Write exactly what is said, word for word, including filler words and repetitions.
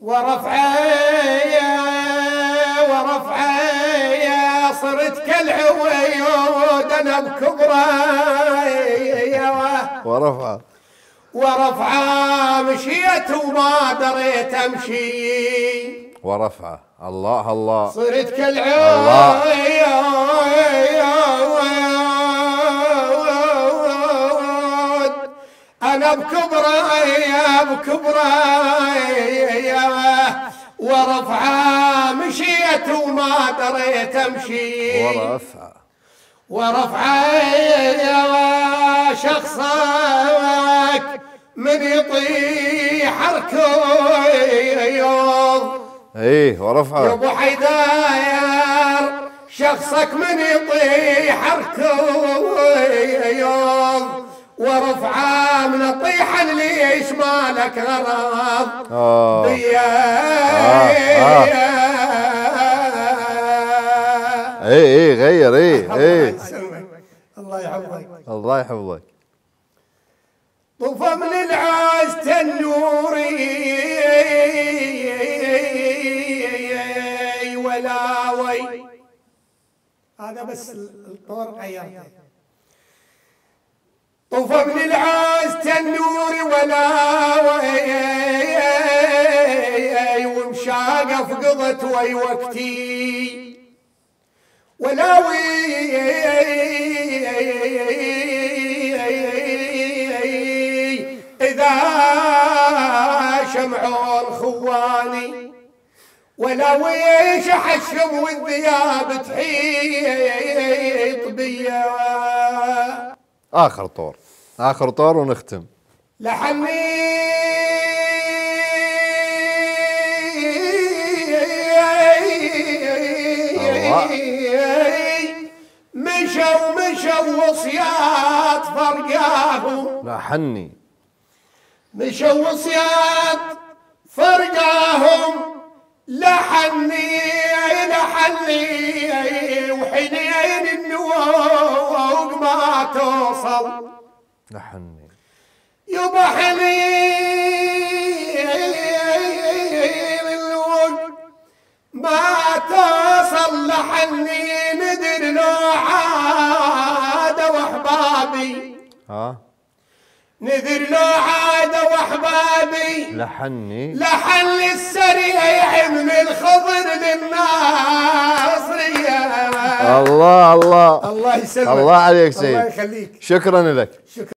ورفعي ورفعي صرت كالعويود انا بكبري ورفعه ورفعه مشيت وما دريت امشي ورفعه الله الله صرت كالعويود انا بكبري بكبري ورفعه مشيت وما دريت امشي ورفعه ورفعه شخصك من يطيح ركوض ايه ورفعه يا ابو حيدر شخصك من يطيح ركوض ورفعه من الطيحه ليش مالك غرض اه بيا ايه ايه غير ايه ايه الله يحفظك الله يحفظك. طفى من العاز تنوري ولاوي هذا بس الطور غيرته. طفى من العاز تنوري ولاوي ومشاقف قضت وي وقتي ولاوي إذا شمعون خواني ولاوي شحشم والذياب تحيط بيا. آخر طور آخر طور ونختم. لحني مشوا مشوا وصيات فرقاهم لحني مشوا وصيات فرقاهم لحني لحني وحنين النوق ما توصل لحني يبا حنين النوق ما توصل لحني ندر لو عاد واحبابي ها نذر لو عاد واحبابي لحني لحن السريع من الخضر للناصرية. الله الله الله يسلمك الله عليك سيد. الله يخليك. شكرا لك. شكرا.